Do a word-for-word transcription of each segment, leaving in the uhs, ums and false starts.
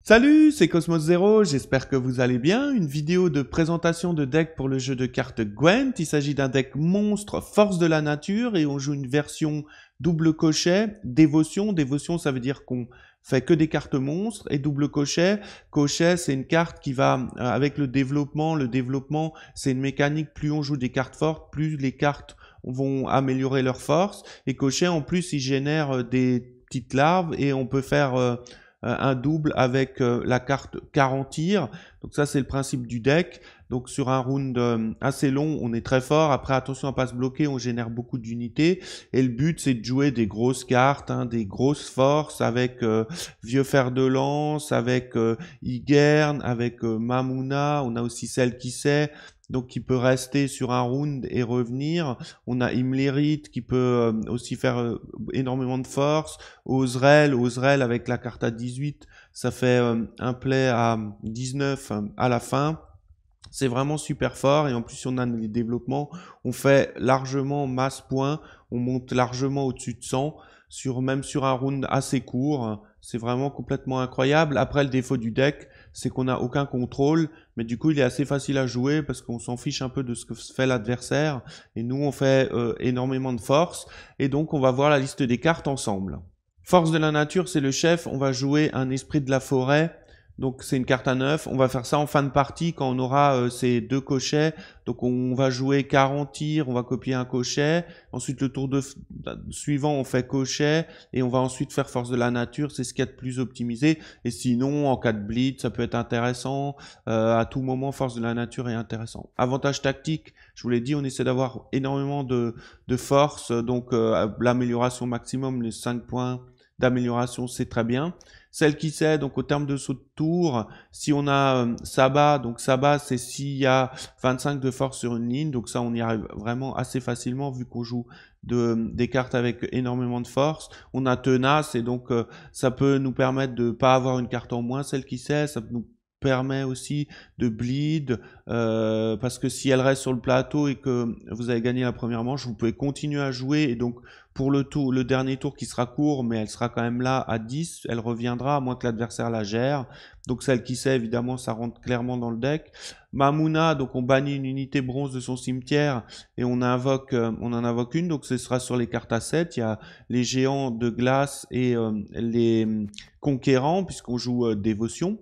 Salut, c'est Cosmos Zero, j'espère que vous allez bien. Une vidéo de présentation de deck pour le jeu de cartes Gwent. Il s'agit d'un deck monstre, force de la nature, et on joue une version double cochet, dévotion. Dévotion, ça veut dire qu'on fait que des cartes monstres, et double cochet. Cochet, c'est une carte qui va, euh, avec le développement, le développement, c'est une mécanique, plus on joue des cartes fortes, plus les cartes vont améliorer leur force. Et cochet, en plus, il génère euh, des petites larves, et on peut faire... Euh, un double avec euh, la carte Garantir. Donc ça, c'est le principe du deck. Donc sur un round euh, assez long, on est très fort. Après, attention à pas se bloquer, on génère beaucoup d'unités. Et le but, c'est de jouer des grosses cartes, hein, des grosses forces avec euh, Vieux Fer de Lance, avec euh, Igern, avec euh, Mamouna. On a aussi Celle qui sait, donc qui peut rester sur un round et revenir. On a Imlerit qui peut euh, aussi faire euh, énormément de force. Ozrel, Ozrel avec la carte à dix-huit, ça fait euh, un play à dix-neuf euh, à la fin. C'est vraiment super fort, et en plus si on a les développements, on fait largement masse points, on monte largement au-dessus de cent, sur, même sur un round assez court. C'est vraiment complètement incroyable. Après, le défaut du deck, c'est qu'on n'a aucun contrôle, mais du coup il est assez facile à jouer parce qu'on s'en fiche un peu de ce que fait l'adversaire, et nous on fait euh, énormément de force, et donc on va voir la liste des cartes ensemble. Force de la nature, c'est le chef. On va jouer un esprit de la forêt. Donc c'est une carte à neuf. On va faire ça en fin de partie quand on aura euh, ces deux cochets. Donc on va jouer quarante tirs, on va copier un cochet. Ensuite le tour de suivant, on fait cochet, et on va ensuite faire force de la nature. C'est ce qu'il y a de plus optimisé. Et sinon, en cas de bleed, ça peut être intéressant. Euh, à tout moment, force de la nature est intéressant. Avantage tactique, je vous l'ai dit, on essaie d'avoir énormément de, de force. Donc euh, l'amélioration maximum, les cinq points d'amélioration, c'est très bien. Celle qui sait, donc au terme de saut de tour, si on a euh, Sabbat, donc Sabbat c'est s'il y a vingt-cinq de force sur une ligne, donc ça on y arrive vraiment assez facilement vu qu'on joue de, des cartes avec énormément de force. On a Tenace, et donc euh, ça peut nous permettre de pas avoir une carte en moins. Celle qui sait, ça nous permet aussi de bleed, euh, parce que si elle reste sur le plateau et que vous avez gagné la première manche, vous pouvez continuer à jouer, et donc pour le tour, le dernier tour qui sera court, mais elle sera quand même là à dix, elle reviendra à moins que l'adversaire la gère. Donc celle qui sait, évidemment, ça rentre clairement dans le deck. Mamouna, donc on bannit une unité bronze de son cimetière, et on invoque, euh, on en invoque une, donc ce sera sur les cartes à sept. Il y a les géants de glace et euh, les conquérants, puisqu'on joue euh, dévotion.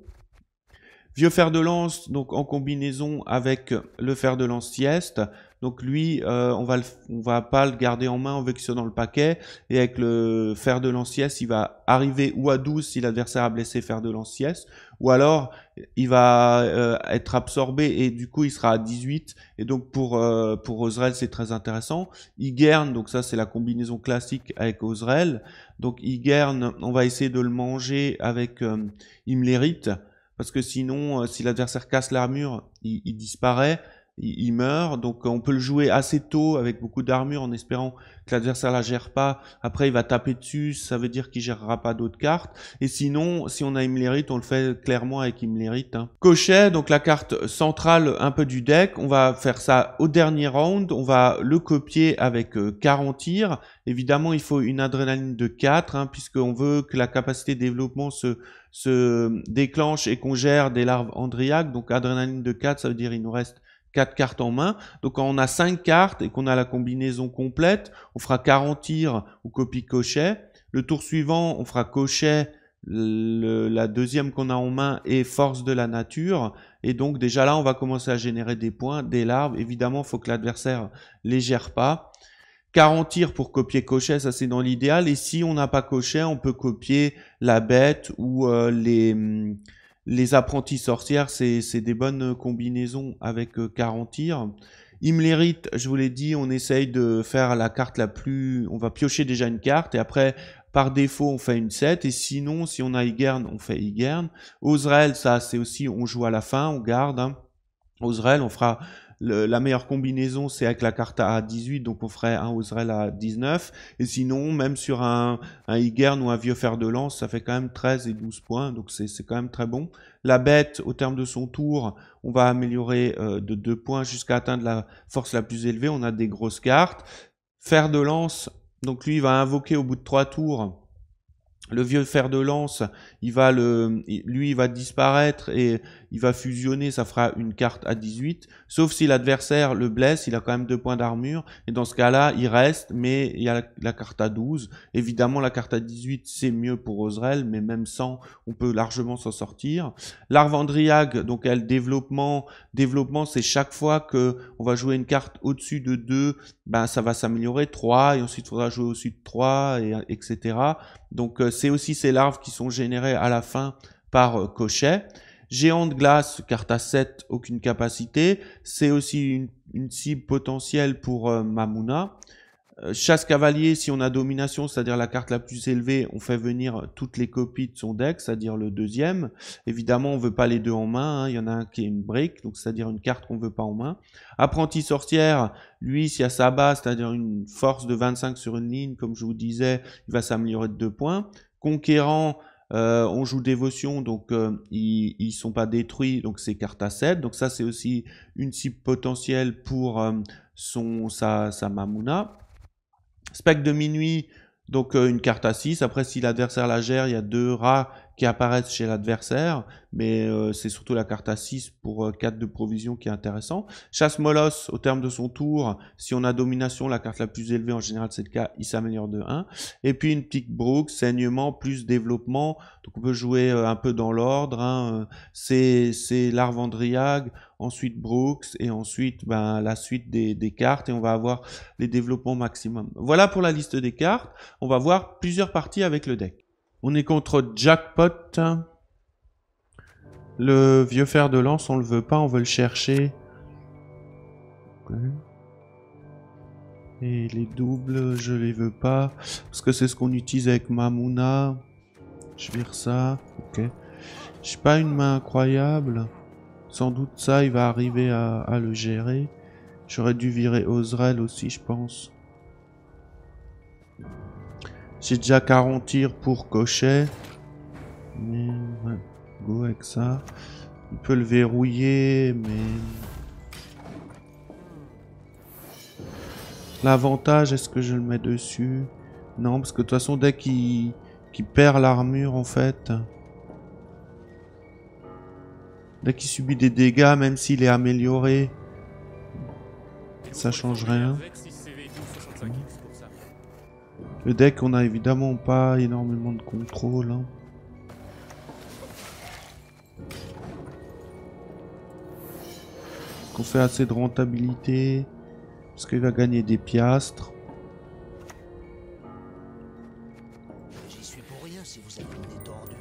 Vieux Fer de Lance, donc en combinaison avec le Fer de Lance sieste. Donc lui, euh, on va le, on va pas le garder en main, on veut qu'il soit dans le paquet. Et avec le Fer de Lance sieste, il va arriver ou à douze si l'adversaire a blessé Fer de Lance sieste, ou alors il va euh, être absorbé, et du coup il sera à dix-huit. Et donc pour euh, pour Ozrel, c'est très intéressant. Igern, donc ça c'est la combinaison classique avec Ozrel. Donc Igern, on va essayer de le manger avec euh, Imlerit. Parce que sinon, euh, si l'adversaire casse l'armure, il, il disparaît, il, il meurt. Donc on peut le jouer assez tôt avec beaucoup d'armure en espérant que l'adversaire la gère pas. Après, il va taper dessus, ça veut dire qu'il gérera pas d'autres cartes. Et sinon, si on a Imlerit, on le fait clairement avec Imlerit. Hein. Cochet, donc la carte centrale un peu du deck. On va faire ça au dernier round. On va le copier avec euh, quarante tirs. Évidemment, il faut une adrénaline de quatre, hein, puisqu'on veut que la capacité de développement se, se déclenche et qu'on gère des larves andriaques. Donc adrénaline de quatre, ça veut dire qu'il nous reste quatre cartes en main. Donc quand on a cinq cartes et qu'on a la combinaison complète, on fera quarante tirs ou copie cochet. Le tour suivant, on fera cochet, le, la deuxième qu'on a en main, et force de la nature. Et donc déjà là, on va commencer à générer des points, des larves. Évidemment, il faut que l'adversaire les gère pas. quarante tirs pour copier cochet, ça c'est dans l'idéal. Et si on n'a pas cochet, on peut copier la bête ou euh, les, les apprentis sorcières. C'est des bonnes combinaisons avec euh, quarante tirs. Imlerit, je vous l'ai dit, on essaye de faire la carte la plus... On va piocher déjà une carte, et après, par défaut, on fait une sept. Et sinon, si on a Igern, on fait Igern. Ozrel, ça c'est aussi, on joue à la fin, on garde. Hein. Ozrel, on fera... Le, la meilleure combinaison, c'est avec la carte à dix-huit, donc on ferait un Ozrel à dix-neuf. Et sinon, même sur un, un Igern ou un Vieux Fer de Lance, ça fait quand même treize et douze points, donc c'est quand même très bon. La bête, au terme de son tour, on va améliorer euh, de deux points jusqu'à atteindre la force la plus élevée. On a des grosses cartes. Fer de Lance, donc lui, il va invoquer au bout de trois tours Le vieux fer de lance, il va le, lui, il va disparaître et il va fusionner, ça fera une carte à dix-huit. Sauf si l'adversaire le blesse, il a quand même deux points d'armure. Et dans ce cas-là, il reste, mais il y a la, la carte à douze. Évidemment, la carte à dix-huit, c'est mieux pour Ozrel, mais même sans, on peut largement s'en sortir. L'Arvandriag, donc elle, développement, développement, c'est chaque fois que on va jouer une carte au-dessus de deux, ben ça va s'améliorer, trois, et ensuite il faudra jouer au-dessus de trois, et, etc. Donc euh, c'est aussi ces larves qui sont générées à la fin par euh, Cochet. Géant de glace, carte à sept, aucune capacité. C'est aussi une, une cible potentielle pour euh, Mamuna. Euh, chasse cavalier, si on a domination, c'est-à-dire la carte la plus élevée, on fait venir toutes les copies de son deck, c'est-à-dire le deuxième. Évidemment, on veut pas les deux en main, hein. Il y en a un qui est une brique, donc c'est-à-dire une carte qu'on veut pas en main. Apprenti sorcière, lui, s'il y a sa base, c'est-à-dire une force de vingt-cinq sur une ligne, comme je vous disais, il va s'améliorer de deux points. Conquérant, euh, on joue dévotion, donc euh, ils, ils sont pas détruits, donc c'est carte à sept. Donc ça, c'est aussi une cible potentielle pour euh, son, sa, sa Mamuna. Spectre de minuit, donc euh, une carte à six. Après, si l'adversaire la gère, il y a deux rats qui apparaissent chez l'adversaire. Mais euh, c'est surtout la carte à six pour euh, quatre de provision qui est intéressant. Chasse Molosse, au terme de son tour, si on a domination, la carte la plus élevée, en général c'est le cas, il s'améliore de un. Et puis une petite Brooke, saignement plus développement. Donc on peut jouer euh, un peu dans l'ordre. Hein. C'est l'Arvandriag, ensuite Brooks, et ensuite ben, la suite des, des cartes, et on va avoir les développements maximum. Voilà pour la liste des cartes. On va voir plusieurs parties avec le deck. On est contre Jackpot. Le vieux fer de lance, on le veut pas, on veut le chercher. Et les doubles, je les veux pas. Parce que c'est ce qu'on utilise avec Mamuna. Je vire ça. Ok. J'ai pas une main incroyable. Sans doute ça, il va arriver à, à le gérer. J'aurais dû virer Ozrel aussi, je pense. J'ai déjà quarante tirs pour Cochet. Mais ouais, go avec ça. On peut le verrouiller, mais... L'avantage, est-ce que je le mets dessus? Non, parce que de toute façon, dès qu'il qu'il perd l'armure, en fait... Dès qu'il subit des dégâts, même s'il est amélioré, ça change rien. Le deck, on a évidemment pas énormément de contrôle. Hein. Qu'on fait assez de rentabilité, parce qu'il va gagner des piastres. J'y suis pour rien si vous êtes une détendue.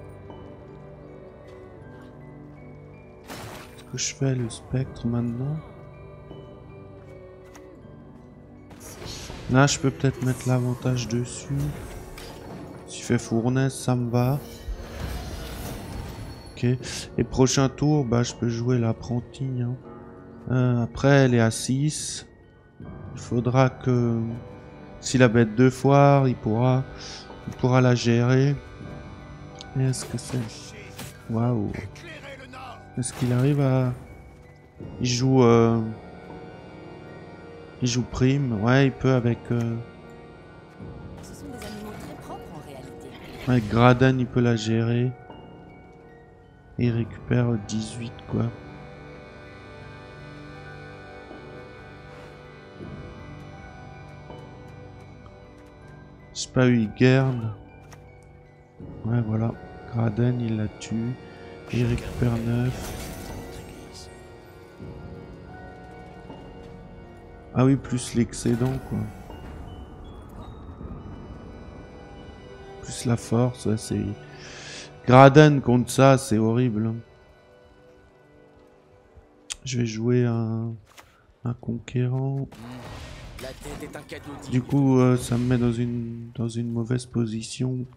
Est-ce que je fais le spectre maintenant? Là, je peux peut-être mettre l'avantage dessus. S'il fait fournaise, ça me va. Ok. Et prochain tour, bah, je peux jouer l'apprenti. Hein. Euh, après, elle est à six. Il faudra que... Si la bête de foire, il pourra, il pourra la gérer. Est-ce que c'est... Waouh. Est-ce qu'il arrive à... Il joue... Euh... Il joue prime. Ouais, il peut avec... Euh... Ce sont des animaux très propres en réalité. Avec Graden, il peut la gérer. Et il récupère dix-huit, quoi. J'ai pas eu, il garde. Ouais, voilà. Graden, il la tue. Et il récupère neuf. Ah oui, plus l'excédent, quoi. Plus la force, ouais, c'est... Graden contre ça, c'est horrible. Je vais jouer un, un conquérant. La tête est un cadeau divin. Du coup, euh, ça me met dans une, dans une mauvaise position.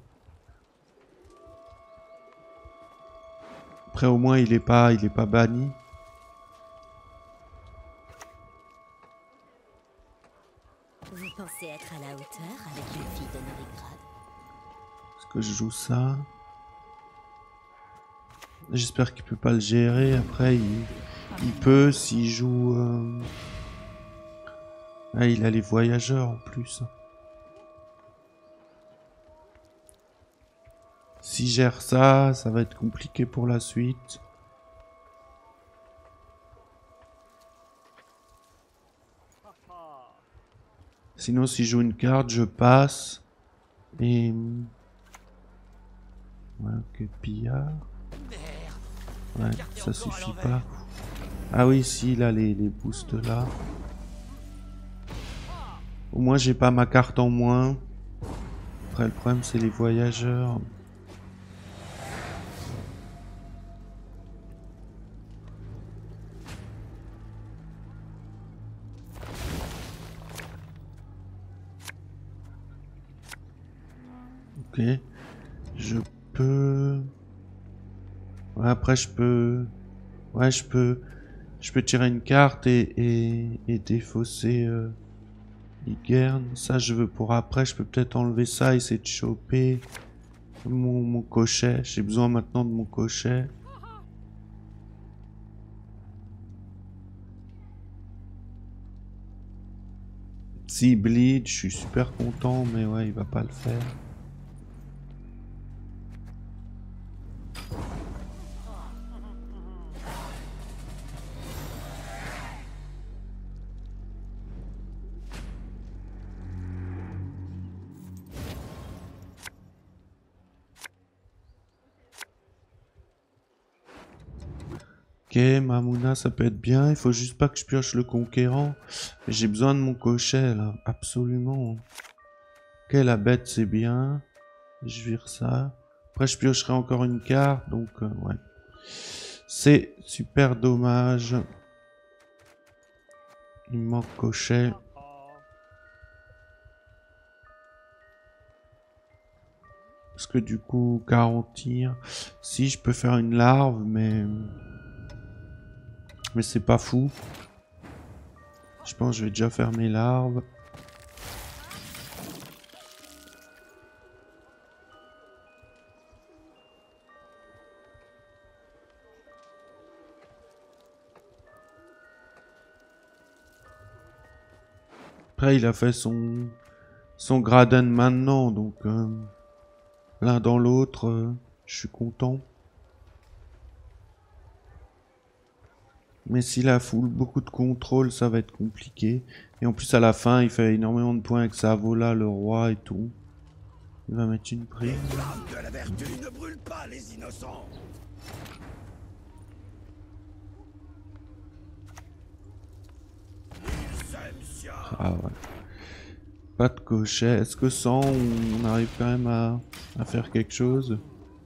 Après, au moins, il est pas, il est pas banni. Vous pensez être à la hauteur avec une fille de Novigrad? Est-ce que je joue ça? J'espère qu'il peut pas le gérer. Après, il, il peut s'il joue... Euh... Ah, il a les voyageurs en plus. s'il gère ça, ça va être compliqué pour la suite. Sinon, si je joue une carte, je passe. Et... Ouais, ok, pillard. Ouais, ça suffit pas. Ah oui, si, là, les, les boosts là. Au moins, j'ai pas ma carte en moins. Après, le problème, c'est les voyageurs. Ok. Je peux... Ouais, après, je peux... Ouais, je peux... Je peux tirer une carte et, et, et défausser... Euh... Igern, ça je veux pour après, je peux peut-être enlever ça, essayer de choper mon, mon cochet, j'ai besoin maintenant de mon cochet. Si bleed, je suis super content, mais ouais, il va pas le faire. Ok, Mamuna, ça peut être bien. Il faut juste pas que je pioche le conquérant. J'ai besoin de mon cochet, là. Absolument. Ok, la bête, c'est bien. Je vire ça. Après, je piocherai encore une carte. Donc, euh, ouais. C'est super dommage. Il me manque cochet. Parce que du coup, garantir... Si, je peux faire une larve, mais... Mais c'est pas fou. Je pense que je vais déjà faire mes larves. Après, il a fait son, son Graden maintenant, donc euh, l'un dans l'autre, euh, je suis content. Mais s'il a full beaucoup de contrôle, ça va être compliqué. Et en plus, à la fin, il fait énormément de points avec sa vola, le roi et tout. Il va mettre une prime. Les flammes de la vertu ne brûlent pas les innocents. Ah ouais. Pas de cochet. Est-ce que sans, on arrive quand même à, à faire quelque chose?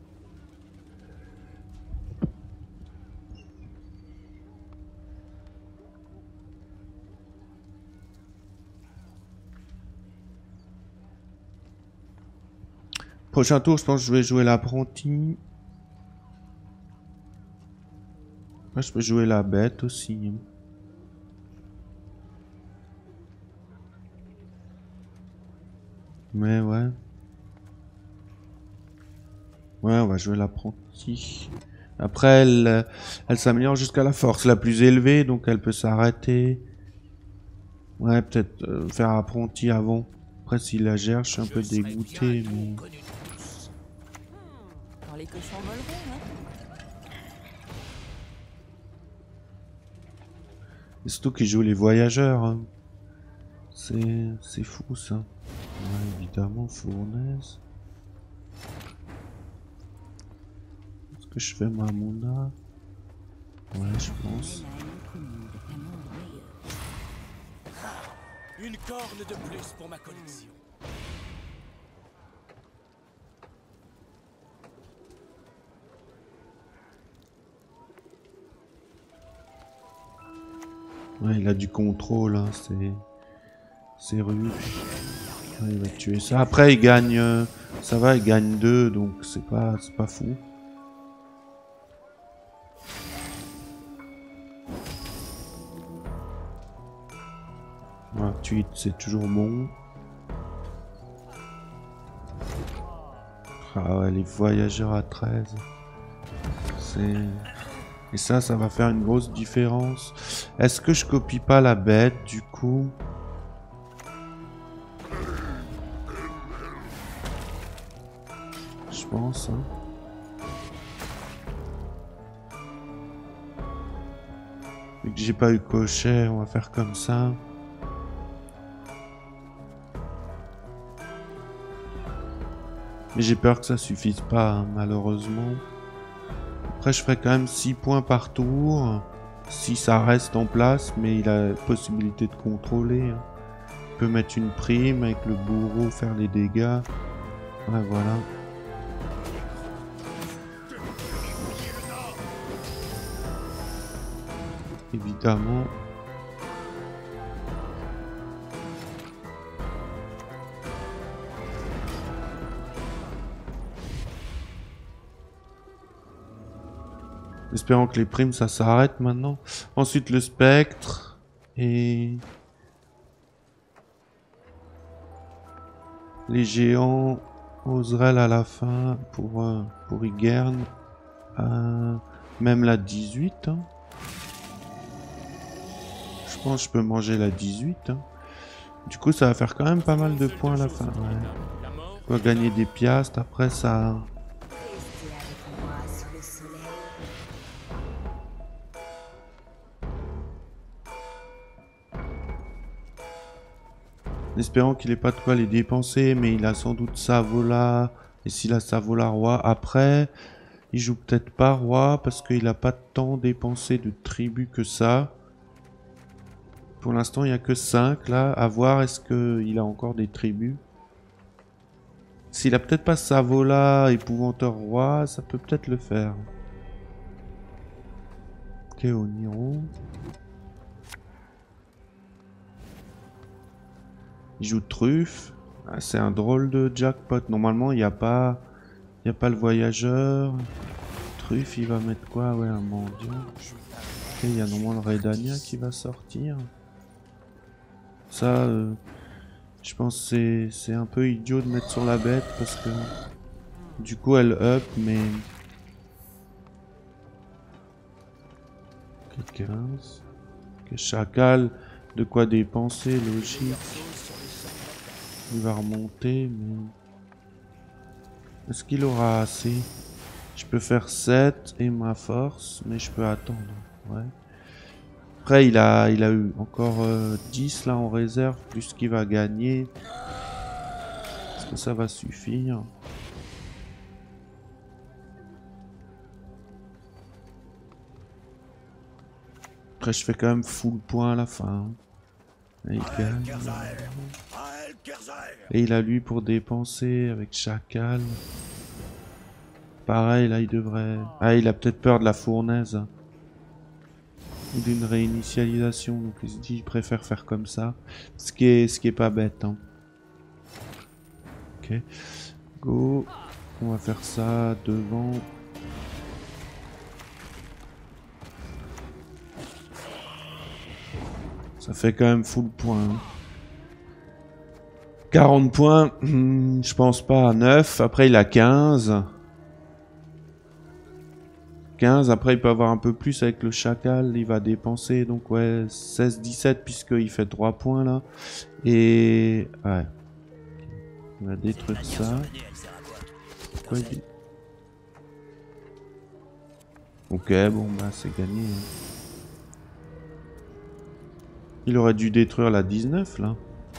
Prochain tour, je pense que je vais jouer l'apprenti. Moi, je peux jouer la bête aussi. Mais ouais. Ouais, on va jouer l'apprenti. Après, elle, elle s'améliore jusqu'à la force la plus élevée, donc elle peut s'arrêter. Ouais, peut-être euh, faire apprenti avant. Après, s'il la gère, je suis un peu dégoûté, mais... Quand les cochons voleront, hein. Et surtout qu'il joue les voyageurs. Hein. C'est fou, ça. Ouais, évidemment, fournaise. Est-ce que je fais ma Mona? Ouais, je pense. Une corne de plus pour ma collection. Ouais, il a du contrôle, hein, c'est... C'est rude. Ouais, il va tuer ça. Après, il gagne... Euh, ça va, il gagne deux, donc c'est pas, c'est pas fou. vingt-huit, c'est toujours bon. Ah ouais, les voyageurs à treize. C'est... Et ça, ça va faire une grosse différence. Est-ce que je copie pas la bête, du coup? Je pense, hein. Vu que j'ai pas eu Cochet, on va faire comme ça. Mais j'ai peur que ça suffise pas, hein, malheureusement. Après, je ferai quand même six points par tour. Si ça reste en place, mais il a la possibilité de contrôler. Hein. Il peut mettre une prime avec le bourreau, faire les dégâts. Ouais, voilà. Évidemment. Espérons que les primes ça s'arrête maintenant. Ensuite le spectre et les géants Ozrel à la fin pour euh, pour Igern. Euh, même la dix-huit. Hein. Je pense que je peux manger la dix-huit. Hein. Du coup ça va faire quand même pas mal de points à la fin. Ouais. Je dois gagner des piastres. Après ça. Espérons qu'il n'ait pas de quoi les dépenser, mais il a sans doute Savola. Et s'il a Savola roi, après, il joue peut-être pas roi parce qu'il n'a pas tant dépensé de tribus que ça. Pour l'instant, il n'y a que cinq là. À voir, est-ce qu'il a encore des tribus? S'il a peut-être pas Savola, épouvanteur roi, ça peut peut-être le faire. Ok, Oniro. Il joue truffe. Ah, c'est un drôle de jackpot. Normalement, il n'y a pas... Il n'y a pas le voyageur. Truffe, il va mettre quoi? Ouais, un mendiant. Ok, il y a normalement le Redania qui va sortir. Ça, euh, je pense que c'est un peu idiot de mettre sur la bête parce que... Du coup, elle up, mais... Ok, quinze. Ok, chacal. De quoi dépenser, logique. Il va remonter, mais... Est-ce qu'il aura assez? Je peux faire sept et ma force, mais je peux attendre. Ouais. Après, il a, il a eu encore euh, dix là en réserve, plus ce qu'il va gagner. Est-ce que ça va suffire? Après, je fais quand même full point à la fin. Et il gagne. Et il a lui pour dépenser avec Chacal. Pareil, là il devrait... Ah, il a peut-être peur de la fournaise. Ou d'une réinitialisation. Donc il se dit il préfère faire comme ça. Ce qui est, ce qui est pas bête. Hein. Ok. Go. On va faire ça devant. Ça fait quand même full point. Hein. quarante points, je pense pas à neuf. Après, il a quinze. quinze. Après, il peut avoir un peu plus avec le chacal. Il va dépenser. Donc, ouais, seize dix-sept, puisqu'il fait trois points là. Et. Ouais. On va détruire ça. Quoi, il dit? Ok, bon, bah, c'est gagné. Hein. Il aurait dû détruire la dix-neuf là.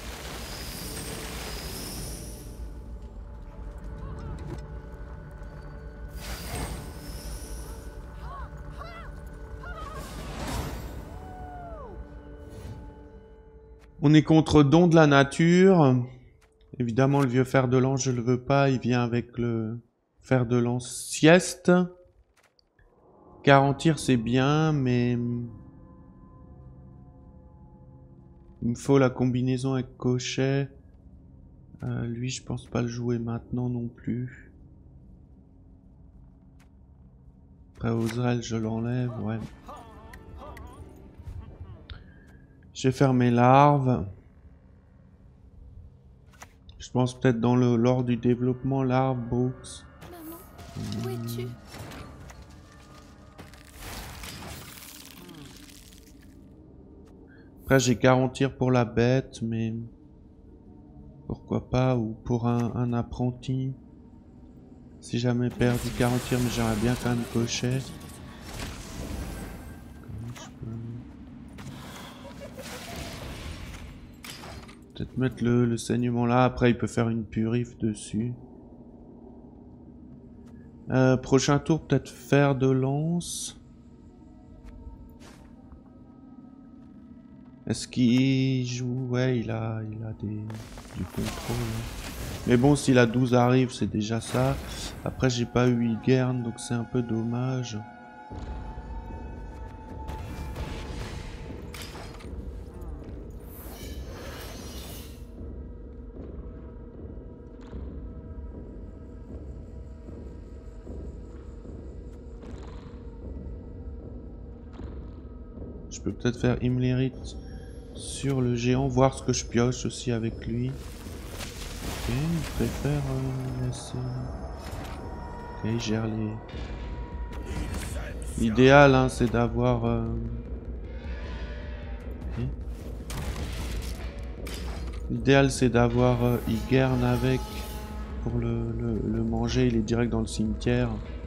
On est contre don de la nature. Évidemment, le vieux fer de lance, je le veux pas. Il vient avec le fer de lance sieste. Garantir, c'est bien, mais... Il me faut la combinaison avec Cochet. Euh, lui, je pense pas le jouer maintenant non plus. Après, Ozrel, je l'enlève, ouais. Je vais faire mes larves. Je pense peut-être dans le lors du développement, larves, Brooks. Maman, où es-tu? Après, j'ai quarante tirs pour la bête, mais... Pourquoi pas, ou pour un, un apprenti. Si jamais perdu quarante tirs, mais j'aimerais bien quand même Cochet. Comment je peux... Peut-être mettre le, le saignement là, après il peut faire une purif dessus. Euh, prochain tour, peut-être faire de lance. Est-ce qu'il joue? Ouais, il a, il a des, du contrôle. Hein. Mais bon, si la douze arrive, c'est déjà ça. Après, j'ai pas eu Igern, donc c'est un peu dommage. Je peux peut-être faire Imlerit sur le géant, voir ce que je pioche aussi avec lui. Ok, il préfère euh, laisser... Ok, il gère les... L'idéal, hein, c'est d'avoir... Euh... Okay. L'idéal, c'est d'avoir euh, Igern avec pour le, le, le manger. Il est direct dans le cimetière.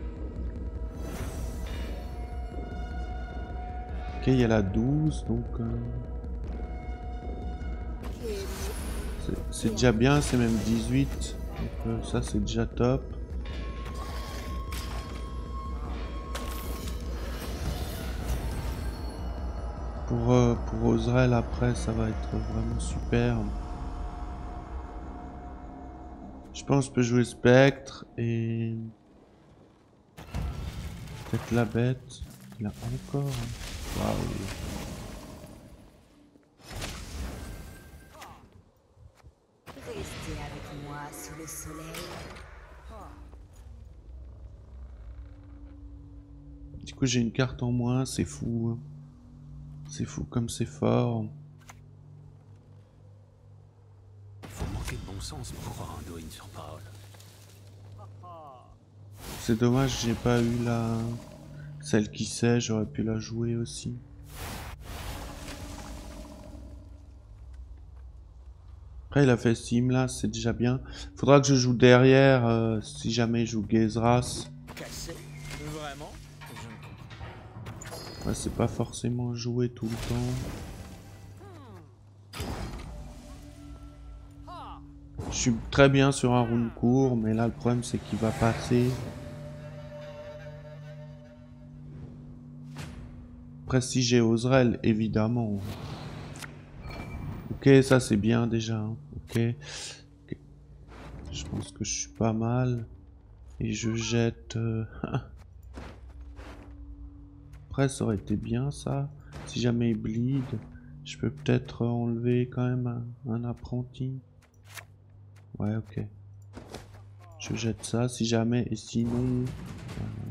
Ok, il y a la douze, donc... Euh... C'est déjà bien, c'est même dix-huit. Donc euh, ça, c'est déjà top. Pour, euh, pour Ozrel, après, ça va être vraiment super. Je pense que je peux jouer Spectre et... peut-être la bête. Il a encore... Waouh. Restez avec moi sous le soleil. Du coup, j'ai une carte en moins, c'est fou. C'est fou comme c'est fort. Faut manquer de bon sens pour croire un Doin sur parole. C'est dommage, j'ai pas eu la... celle qui sait, j'aurais pu la jouer aussi. Après, il a fait Sim là, c'est déjà bien. Faudra que je joue derrière, euh, si jamais je joue Gezras. Cassé? Vraiment? Ouais, c'est pas forcément jouer tout le temps. Je suis très bien sur un round court, mais là le problème c'est qu'il va passer. Après si j'ai Ozrel, évidemment. Ok, ça c'est bien déjà. Hein. Okay. ok. Je pense que je suis pas mal. Et je jette... Euh... Après ça aurait été bien ça. Si jamais il bleed, je peux peut-être enlever quand même un, un apprenti. Ouais, ok. Je jette ça si jamais, et sinon... Euh...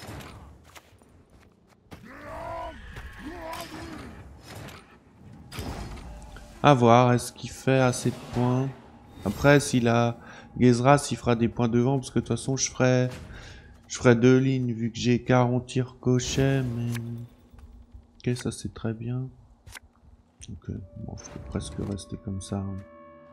À voir, est-ce qu'il fait assez de points? Après, s'il a Gezras, il fera des points devant, parce que de toute façon, je ferai... Je ferai deux lignes, vu que j'ai quarante tirs cochets, mais... Ok, ça c'est très bien. Ok, bon, je peux presque rester comme ça. Hein.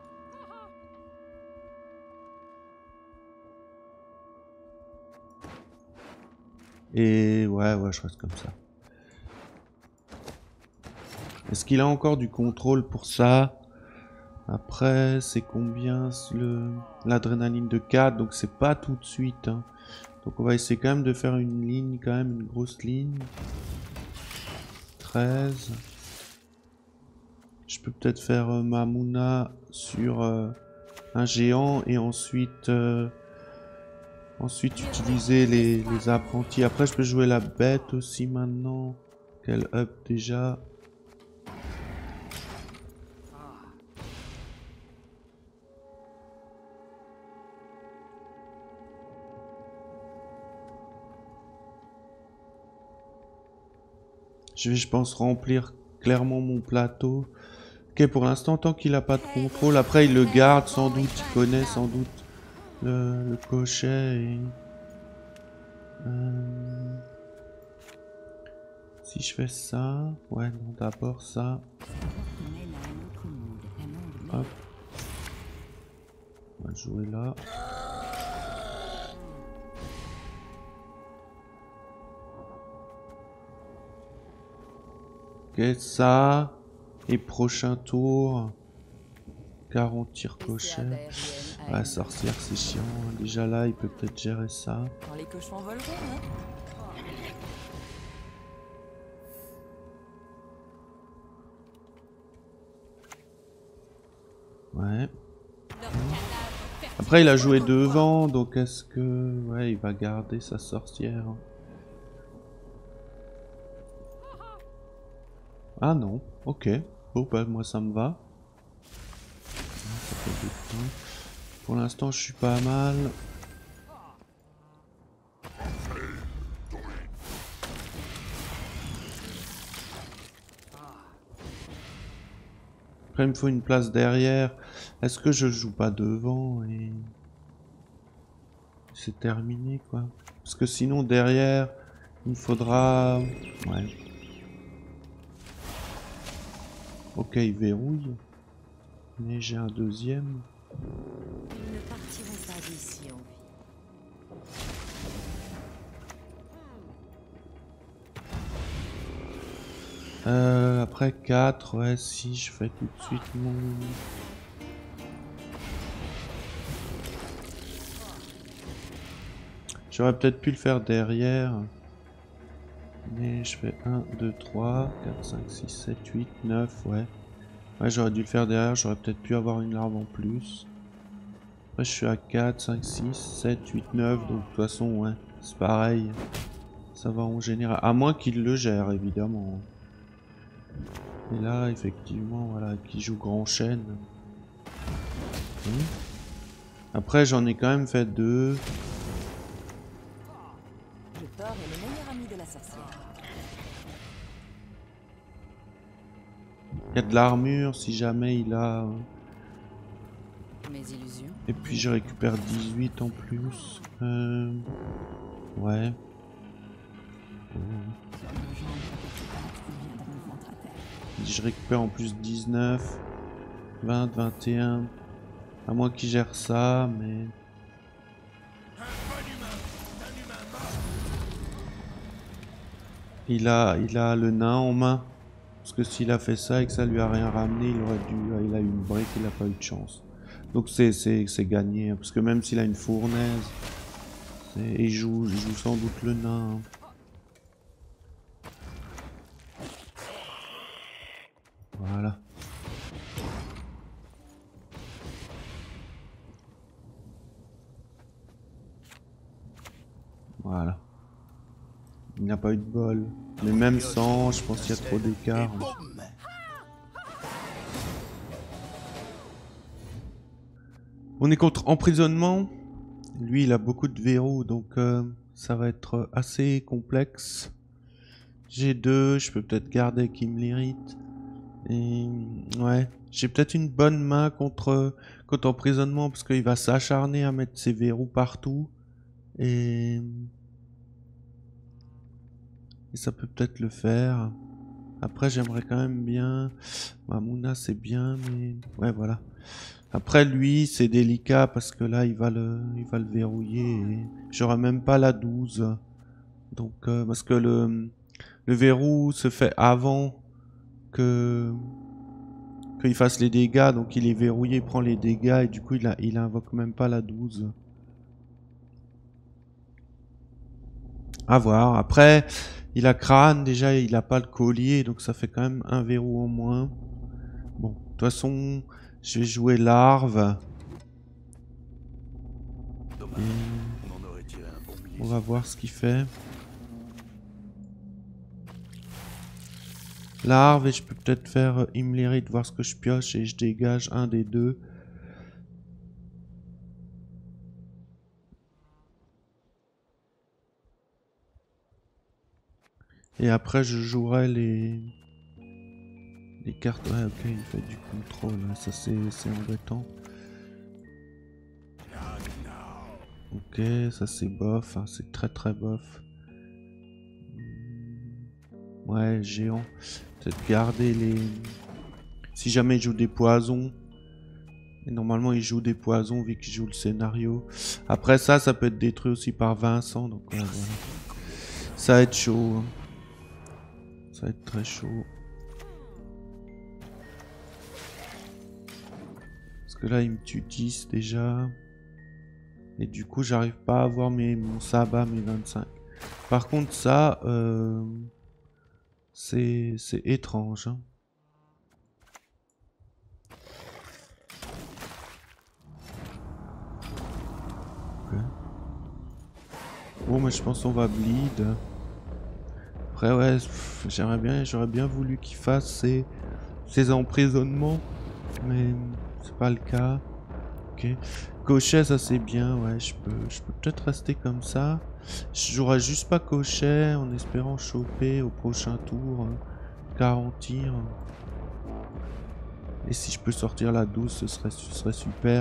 Et ouais, ouais, je reste comme ça. Est-ce qu'il a encore du contrôle pour ça? Après, c'est combien le l'adrénaline de quatre? Donc c'est pas tout de suite. Hein. Donc on va essayer quand même de faire une ligne, quand même une grosse ligne. treize. Je peux peut-être faire euh, Mamuna sur euh, un géant et ensuite... Euh, Ensuite, utiliser les, les apprentis. Après, je peux jouer la bête aussi maintenant. Quelle up déjà? Je vais, je pense, remplir clairement mon plateau. Ok, pour l'instant, tant qu'il n'a pas de contrôle. Après, il le garde sans doute. Il connaît sans doute le, le cochet. Et... Euh... Si je fais ça... Ouais, non, d'abord ça. Hop. On va jouer là. Ok, ça. Et prochain tour. quarante tirs cochets. Ah, sorcière, c'est chiant. Déjà là, il peut peut-être gérer ça. Quand les cochons voleront, hein. Ouais. Après, il a joué devant, donc est-ce que... Ouais, il va garder sa sorcière. Ah non, ok. Bon, bah, moi, ça me va. Ça fait du temps. Pour l'instant, je suis pas mal. Après, il me faut une place derrière. Est-ce que je joue pas devant et... C'est terminé, quoi. Parce que sinon, derrière, il me faudra... Ouais. Ok, il verrouille. Mais j'ai un deuxième. Ils ne partiront pas d'ici en vie. Euh, après quatre, ouais, si je fais tout de suite mon... J'aurais peut-être pu le faire derrière. Mais je fais un, deux, trois, quatre, cinq, six, sept, huit, neuf, ouais. Ouais, j'aurais dû le faire derrière, j'aurais peut-être pu avoir une larve en plus. Après, je suis à quatre, cinq, six, sept, huit, neuf, donc de toute façon, ouais, c'est pareil. Ça va en général. À moins qu'il le gère, évidemment. Et là, effectivement, voilà, qui joue grand chêne. Hum. Après, j'en ai quand même fait deux. Le porc est le meilleur ami de la sorcière. Il y a de l'armure si jamais il a... Mes illusions. Et puis je récupère dix-huit en plus. Euh... Ouais. Oh. Je récupère en plus dix-neuf, vingt, vingt et un. À moins qu'il gère ça, mais... Il a, il a le nain en main. Parce que s'il a fait ça et que ça lui a rien ramené, il aurait dû... Il a eu une brique, il a pas eu de chance. Donc c'est gagné. Parce que même s'il a une fournaise, il joue, il joue sans doute le nain. Voilà. Voilà. Il n'a pas eu de bol. Mais même sans, je pense qu'il y a trop d'écart. On est contre emprisonnement. Lui, il a beaucoup de verrous, donc euh, ça va être assez complexe. J'ai deux, je peux peut-être garder qui me l'irrite. Et ouais, j'ai peut-être une bonne main contre, contre emprisonnement parce qu'il va s'acharner à mettre ses verrous partout. Et, et ça peut peut-être le faire. Après, j'aimerais quand même bien... Mamuna, c'est bien, mais... Ouais, voilà. Après, lui, c'est délicat parce que là, il va le, il va le verrouiller. Et j'aurai même pas la douze. Donc, euh, parce que le, le verrou se fait avant que qu'il fasse les dégâts. Donc, il est verrouillé, il prend les dégâts et du coup, il, a, il invoque même pas la douze. À voir. Après, il a crâne. Déjà, il a pas le collier. Donc, ça fait quand même un verrou en moins. Bon, de toute façon... Je vais jouer larve. Et on va voir ce qu'il fait. Larve et je peux peut-être faire Imlerite, voir ce que je pioche et je dégage un des deux. Et après je jouerai les... Les cartes, ouais ok, il fait du contrôle, ça c'est embêtant. Ok, ça c'est bof, hein, c'est très très bof. Ouais, géant. Peut-être garder les... Si jamais il joue des poisons. Et normalement il joue des poisons vu qu'il joue le scénario. Après ça, ça peut être détruit aussi par Vincent, donc ouais, voilà. Ça va être chaud. Hein. Ça va être très chaud. Parce que là, il me tue dix déjà. Et du coup, j'arrive pas à avoir mes, mon sabbat, mes vingt-cinq. Par contre, ça, euh, c'est étrange. Hein. Okay. Bon, mais je pense qu'on va bleed. Après, ouais, j'aimerais bien, j'aurais bien voulu qu'il fasse ces, ces emprisonnements. Mais c'est pas le cas. Ok. Cochet, ça c'est bien, ouais, je peux je peux peut-être rester comme ça. Je jouerai juste pas Cochet en espérant choper au prochain tour, euh, garantir. Et si je peux sortir la douce, ce serait, ce serait super.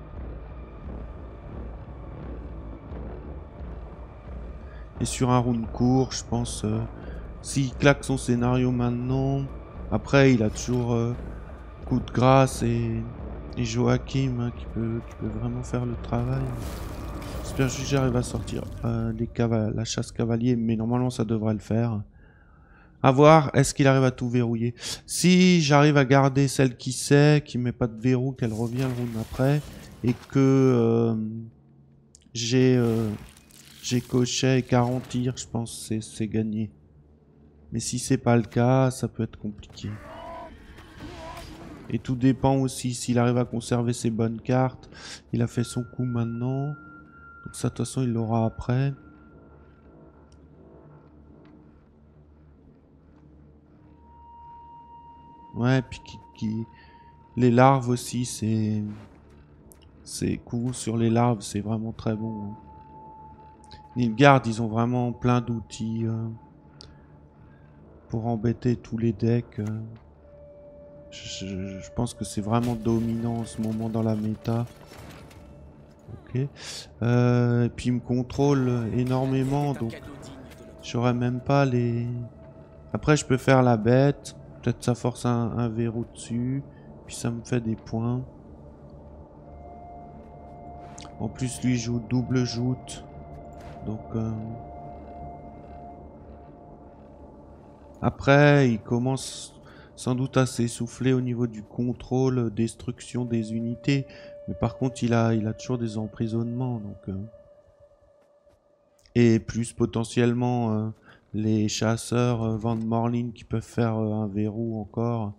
Et sur un round court, je pense, euh, s'il claque son scénario maintenant, après il a toujours euh, coup de grâce et... Et Joachim hein, qui, peut, qui peut vraiment faire le travail. J'espère juste que j'arrive à sortir euh, les la chasse cavalier, mais normalement ça devrait le faire. A voir, est-ce qu'il arrive à tout verrouiller? Si j'arrive à garder celle qui sait, qui met pas de verrou, qu'elle revient le round après, et que euh, j'ai euh, j'ai Cochet et quarante tirs, je pense que c'est gagné. Mais si c'est pas le cas, ça peut être compliqué. Et tout dépend aussi s'il arrive à conserver ses bonnes cartes. Il a fait son coup maintenant. Donc ça, de toute façon, il l'aura après. Ouais, puis qui, qui... les larves aussi, c'est... C'est coup sur les larves, c'est vraiment très bon. Nilfgaard, ils ont vraiment plein d'outils euh, pour embêter tous les decks. Euh. Je, je, je pense que c'est vraiment dominant en ce moment dans la méta. Ok. Euh, et puis il me contrôle énormément, donc j'aurais même pas les... Après je peux faire la bête. Peut-être ça force un, un verrou dessus. Puis ça me fait des points. En plus lui joue double joute. Donc... Euh... Après il commence... sans doute à s'essouffler au niveau du contrôle, destruction des unités. Mais par contre, il a, il a toujours des emprisonnements. Donc, euh... Et plus potentiellement euh, les chasseurs euh, Van Morlin qui peuvent faire euh, un verrou encore.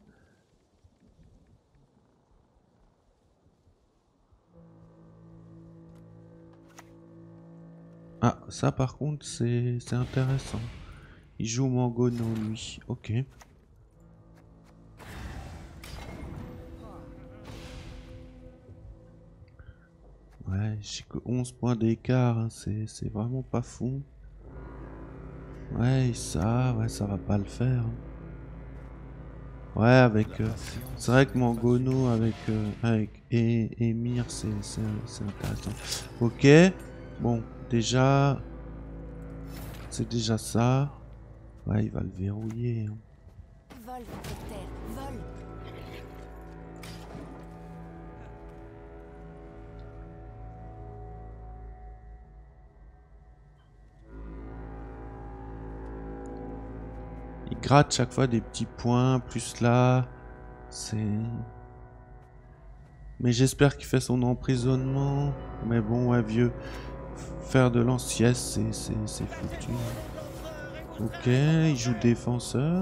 Ah, ça par contre, c'est intéressant. Il joue Mangono, lui. Ok. Ouais, j'ai que onze points d'écart, hein. C'est vraiment pas fou. Ouais, ça, ouais, ça va pas le faire. Ouais, avec... Euh, c'est vrai que Mangono avec, euh, avec et, Emir, c'est intéressant. Ok, bon, déjà... C'est déjà ça. Ouais, il va le verrouiller. Hein. Vol, vol. Il gratte chaque fois des petits points, plus là, c'est... Mais j'espère qu'il fait son emprisonnement. Mais bon, ouais, vieux, faire de l'anciesse, c'est foutu. Ok, il joue défenseur.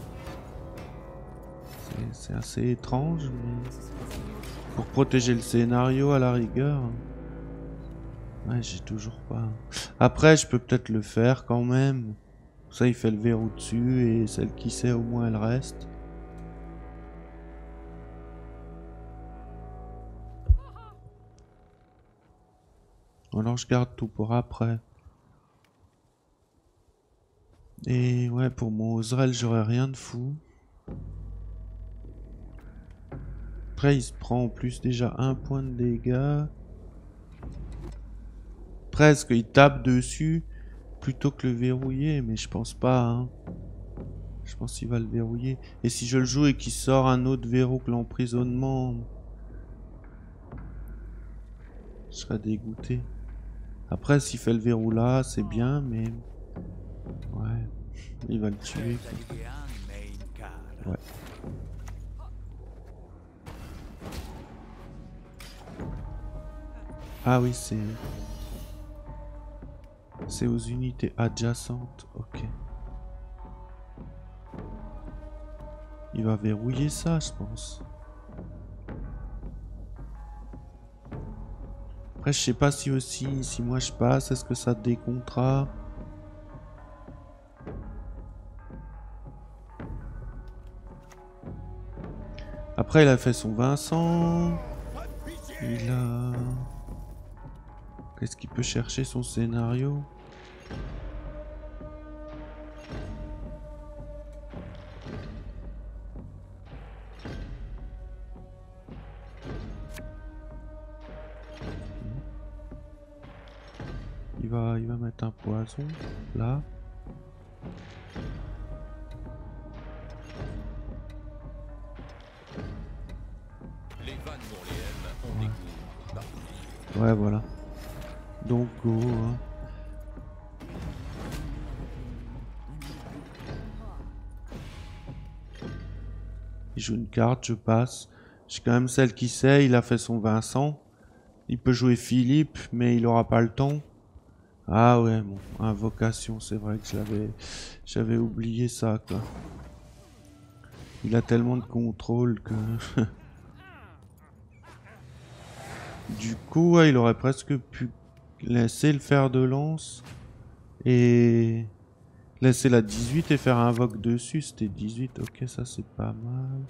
C'est assez étrange, mais... Pour protéger le scénario, à la rigueur. Ouais, j'ai toujours pas... Après, je peux peut-être le faire quand même. Ça, il fait le verrou dessus et celle qui sait, au moins, elle reste. Alors, je garde tout pour après. Et ouais, pour mon Ozrel, j'aurais rien de fou. Après, il se prend en plus déjà un point de dégâts. Presque, il tape dessus plutôt que le verrouiller, mais je pense pas. Hein. Je pense qu'il va le verrouiller. Et si je le joue et qu'il sort un autre verrou que l'emprisonnement, je serais dégoûté. Après, s'il fait le verrou là, c'est bien, mais... Ouais, il va le tuer. Quoi. Ouais. Ah oui, c'est... C'est aux unités adjacentes. Ok. Il va verrouiller ça, je pense. Après, je sais pas si aussi, si moi je passe, est-ce que ça décomptera? Après, il a fait son Vincent. Il a... Qu'est-ce qu'il peut chercher son scénario? Il va, il va mettre un poison là. Les vannes mourléennes ont des goûts particuliers. Ouais, voilà. Donc go. Hein. Il joue une carte, je passe. J'ai quand même celle qui sait, il a fait son Vincent. Il peut jouer Philippe, mais il aura pas le temps. Ah ouais, bon, invocation, c'est vrai que j'avais j'avais oublié ça, quoi. Il a tellement de contrôle que... Du coup, ouais, il aurait presque pu laisser le fer de lance et laisser la dix-huit et faire un invoque dessus. C'était dix-huit, ok, ça c'est pas mal.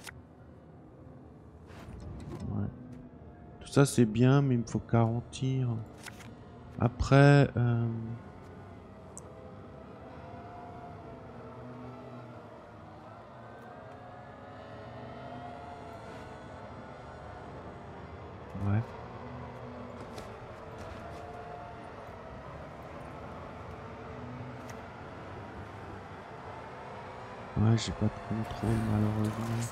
Ouais. Tout ça c'est bien, mais il me faut quarante tirs. Après... Euh... Ouais. Ouais, j'ai pas de contrôle malheureusement.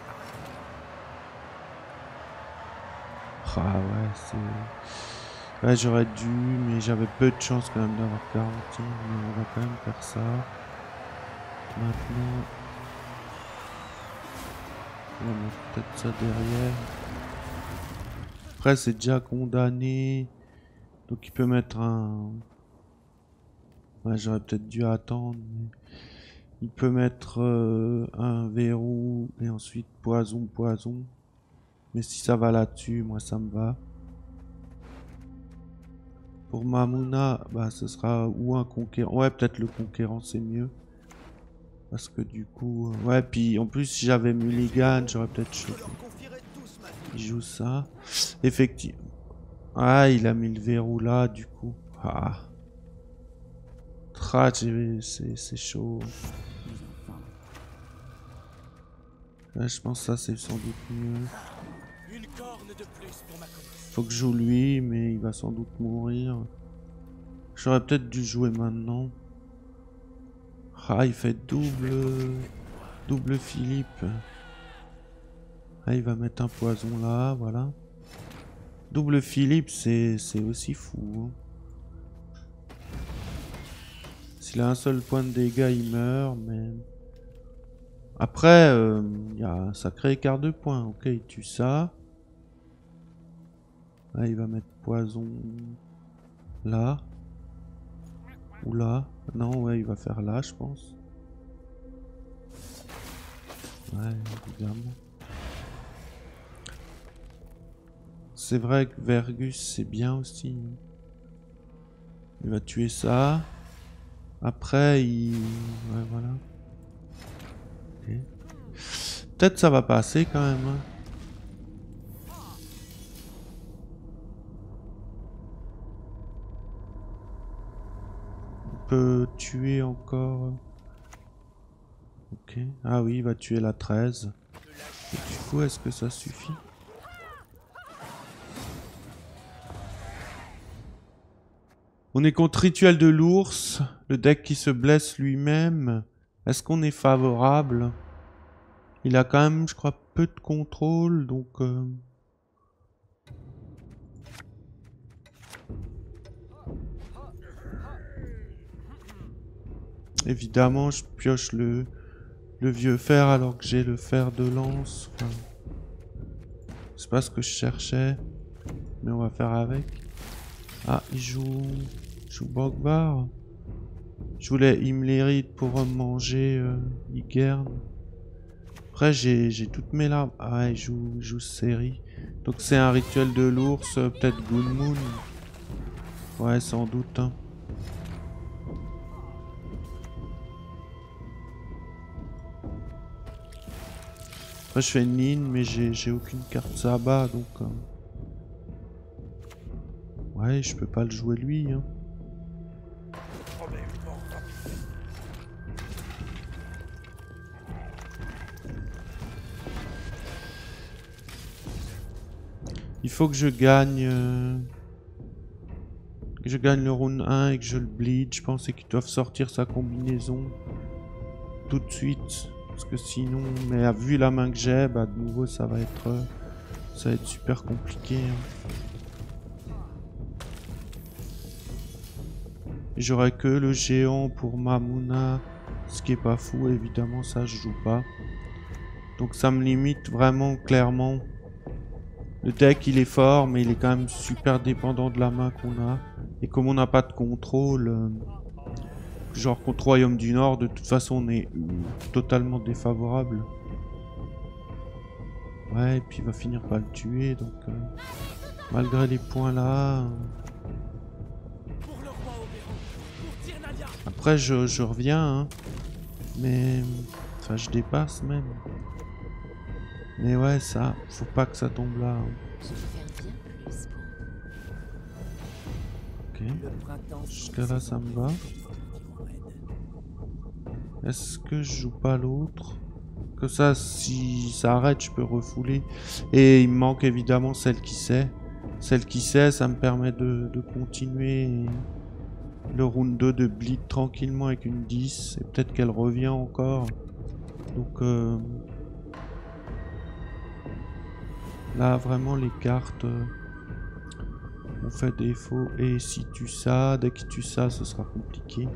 Ah ouais, c'est... Ouais, j'aurais dû, mais j'avais peu de chance quand même d'avoir quarante, mais on va quand même faire ça. Maintenant... On va mettre peut-être ça derrière. Après, c'est déjà condamné. Donc il peut mettre un... Ouais, j'aurais peut-être dû attendre, mais... Il peut mettre euh, un verrou et ensuite poison, poison. Mais si ça va là-dessus, moi ça me va. Pour Mamuna, bah ce sera ou un conquérant. Ouais, peut-être le conquérant c'est mieux. Parce que du coup... Euh... Ouais, puis en plus si j'avais Mulligan, j'aurais peut-être choqué. Il joue ça. Effectivement. Ah, il a mis le verrou là, du coup. Ah. Ah, c'est chaud. Là, je pense que ça c'est sans doute mieux. Faut que je joue lui, mais il va sans doute mourir. J'aurais peut-être dû jouer maintenant. Ah, il fait double... Double Philippe. Ah, il va mettre un poison là, voilà. Double Philippe, c'est aussi fou. Hein. S'il a un seul point de dégâts, il meurt, mais... Après, il euh, y a un sacré écart de points. Ok, il tue ça. Là, il va mettre poison là. Ou là. Non, ouais, il va faire là, je pense. Ouais, évidemment. C'est vrai que Vergus, c'est bien aussi. Il va tuer ça. Après, il... Ouais, voilà. Okay. Peut-être ça va passer quand même. Hein. Peut tuer encore. Ok. Ah oui, il va tuer la treize. Et du coup, est-ce que ça suffit? On est contre Rituel de l'ours. Le deck qui se blesse lui-même. Est-ce qu'on est favorable? Il a quand même, je crois, peu de contrôle, donc... Euh... Évidemment, je pioche le, le vieux fer alors que j'ai le fer de lance. Enfin, c'est pas ce que je cherchais, mais on va faire avec. Ah, il joue... Il joue Bogbar. Je voulais Imlerite pour manger euh, Igern. Après, j'ai toutes mes larmes. Ah ouais, il joue, il joue série. Donc c'est un rituel de l'ours, euh, peut-être Gunmoon. Ouais, sans doute. Hein. Après, je fais Nin, mais j'ai aucune carte Saba, donc... Euh... Ouais, je peux pas le jouer lui. Hein. Il faut que je gagne... Euh... Que je gagne le round un et que je le bleed. Je pense qu'ils doivent sortir sa combinaison tout de suite. Parce que sinon... Mais vu la main que j'ai, bah de nouveau ça va être... Euh... Ça va être super compliqué. Hein. J'aurai que le géant pour Mamuna, ce qui est pas fou, évidemment ça je joue pas. Donc ça me limite vraiment clairement. Le deck il est fort mais il est quand même super dépendant de la main qu'on a. Et comme on n'a pas de contrôle, euh, genre contre Royaume du Nord, de toute façon on est euh, totalement défavorable. Ouais, et puis il va finir par le tuer, donc euh, malgré les points là... Euh, Après, je, je reviens, hein. Mais... Enfin, je dépasse même. Mais ouais, ça, faut pas que ça tombe là. Hein. Ok. Jusqu'à là, ça me va. Est-ce que je joue pas l'autre? Que ça, si ça arrête, je peux refouler. Et il me manque évidemment celle qui sait. Celle qui sait, ça me permet de, de continuer... Et... Le round deux de bleed tranquillement avec une dix. Et peut-être qu'elle revient encore. Donc euh, là vraiment les cartes euh, ont fait défaut. Et si tu ça, dès que tu ça, ce sera compliqué.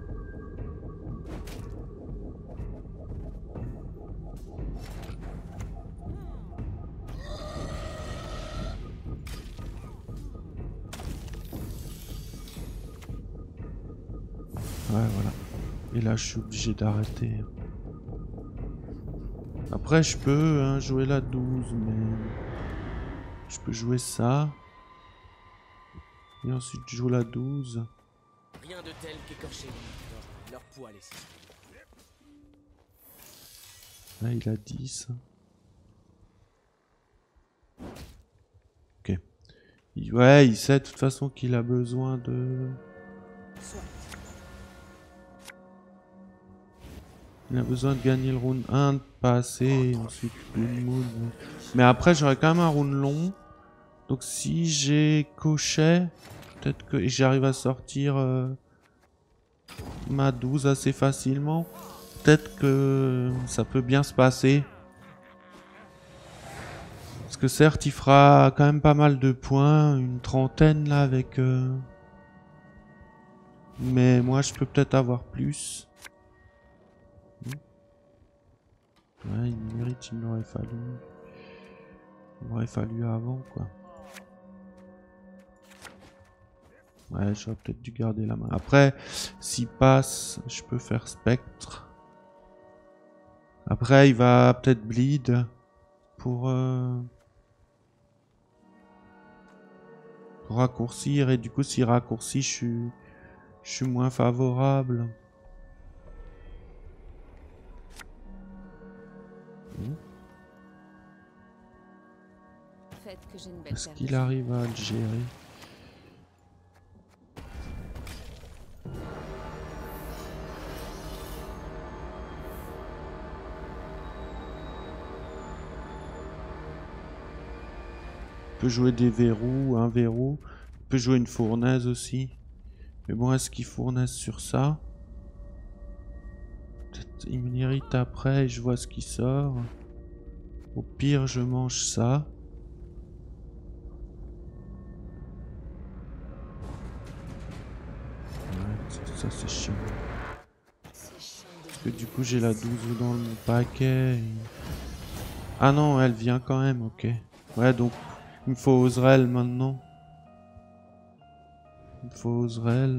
Ouais, voilà. Et là, je suis obligé d'arrêter. Après, je peux hein, jouer la douze, mais... Je peux jouer ça. Et ensuite, je joue la douze. Rien de tel qu'écorcher leur poil ici. Là, il a dix. Ok. Il... Ouais, il sait de toute façon qu'il a besoin de... Soit. Il a besoin de gagner le round un, de passer, et ensuite une moon. Mais après, j'aurai quand même un round long. Donc si j'ai coché, peut-être que j'arrive à sortir euh, ma douze assez facilement. Peut-être que ça peut bien se passer. Parce que certes, il fera quand même pas mal de points. Une trentaine là avec... Euh... Mais moi, je peux peut-être avoir plus. Ouais, il mérite, il m'aurait fallu. Il m'aurait fallu avant, quoi. Ouais, j'aurais peut-être dû garder la main. Après, s'il passe, je peux faire spectre. Après, il va peut-être bleed pour, euh, pour raccourcir. Et du coup, s'il raccourcit, je suis, je suis moins favorable. Est-ce qu'il arrive à le gérer? Il peut jouer des verrous, un verrou. Il peut jouer une fournaise aussi. Mais bon, est-ce qu'il fournaise sur ça? Peut-être il mérite après et je vois ce qui sort. Au pire, je mange ça. Ça c'est chiant. Parce que du coup j'ai la douze dans mon paquet. Et... Ah non, elle vient quand même, ok. Ouais, donc il me faut Ozrel maintenant. Il faut Ozrel.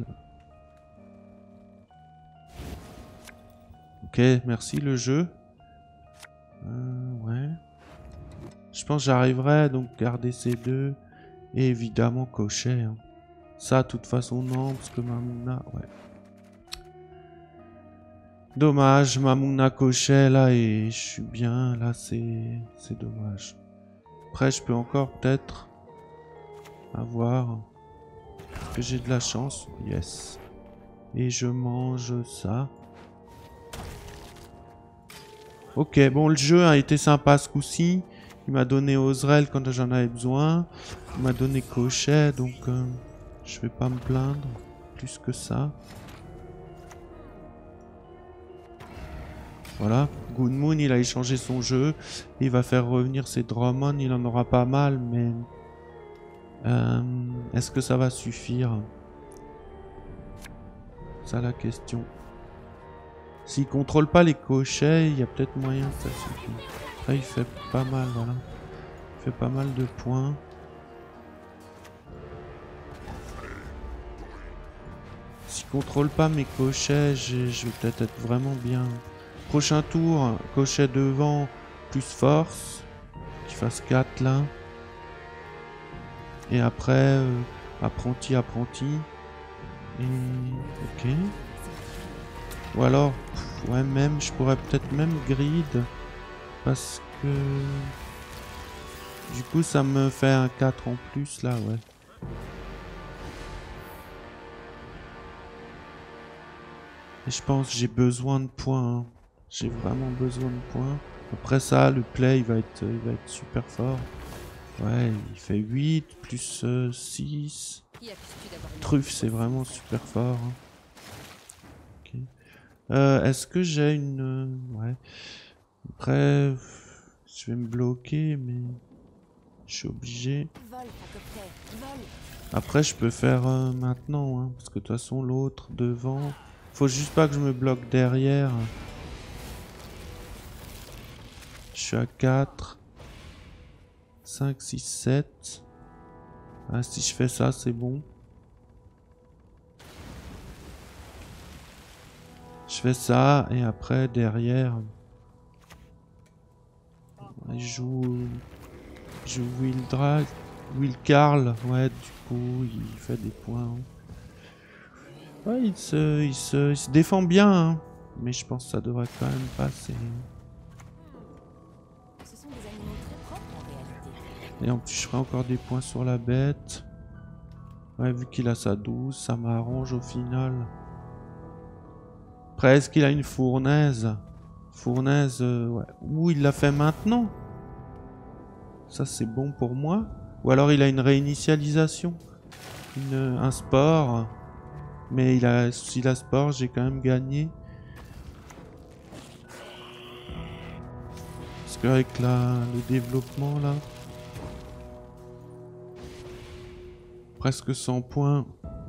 Ok, merci le jeu. Euh, ouais. Je pense que j'arriverai donc garder ces deux. Et évidemment Cochet. Hein. Ça, de toute façon, non, parce que Mamouna, ouais. Dommage, Mamouna Cochet, là, et je suis bien. Là, c'est c'est dommage. Après, je peux encore peut-être avoir... Est-ce que j'ai de la chance? Yes. Et je mange ça. Ok, bon, le jeu a été sympa ce coup-ci. Il m'a donné Ozrel quand j'en avais besoin. Il m'a donné Cochet, donc euh, je vais pas me plaindre plus que ça. Voilà, Good Moon, il a échangé son jeu. Il va faire revenir ses Drummond, il en aura pas mal, mais... Euh, Est-ce que ça va suffire? C'est la question. S'il contrôle pas les cochets, il y a peut-être moyen que ça suffise. Là, il fait pas mal, voilà. Il fait pas mal de points. S'il contrôle pas mes cochets, je vais peut-être être vraiment bien. Prochain tour, cochet devant, plus force. Qu'il fasse quatre là. Et après, euh, apprenti, apprenti. Et... ok. Ou alors, pff, ouais, même, je pourrais peut-être même grid. Parce que... du coup, ça me fait un quatre en plus, là, ouais. Et je pense que j'ai besoin de points. Hein. J'ai vraiment besoin de points. Après ça, le play, il va être, il va être super fort. Ouais, il fait huit, plus euh, six. Truffe, c'est vraiment super fort. Hein. Okay. Euh, Est-ce que j'ai une... Euh, ouais. Après, je vais me bloquer, mais... je suis obligé. Après, je peux faire euh, maintenant, hein, parce que de toute façon, l'autre, devant... Faut juste pas que je me bloque derrière. Je suis à quatre. cinq, six, sept. Ah, si je fais ça, c'est bon. Je fais ça et après derrière. Je joue. Je joue Will Drag. Will Carl. Ouais, du coup, il fait des points. Ouais, il se, il se, il se défend bien. Hein. Mais je pense que ça devrait quand même passer. Et en plus, je ferai encore des points sur la bête. Ouais, vu qu'il a sa douze, ça m'arrange au final. Après, est-ce qu'il a une fournaise? Fournaise, euh, ouais. Ou il l'a fait maintenant. Ça, c'est bon pour moi. Ou alors, il a une réinitialisation. Une, un sport. Mais il a, s'il a sport, j'ai quand même gagné. Parce qu'avec la, le développement, là... presque cent points.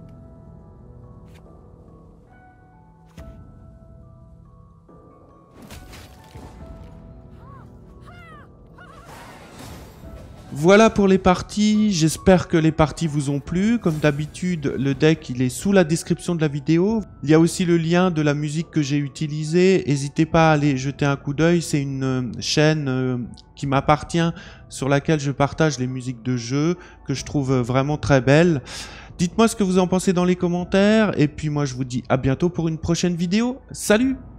Voilà pour les parties, j'espère que les parties vous ont plu. Comme d'habitude, le deck il est sous la description de la vidéo. Il y a aussi le lien de la musique que j'ai utilisée. N'hésitez pas à aller jeter un coup d'œil, c'est une euh, chaîne euh, qui m'appartient, sur laquelle je partage les musiques de jeu, que je trouve vraiment très belles. Dites-moi ce que vous en pensez dans les commentaires, et puis moi je vous dis à bientôt pour une prochaine vidéo. Salut!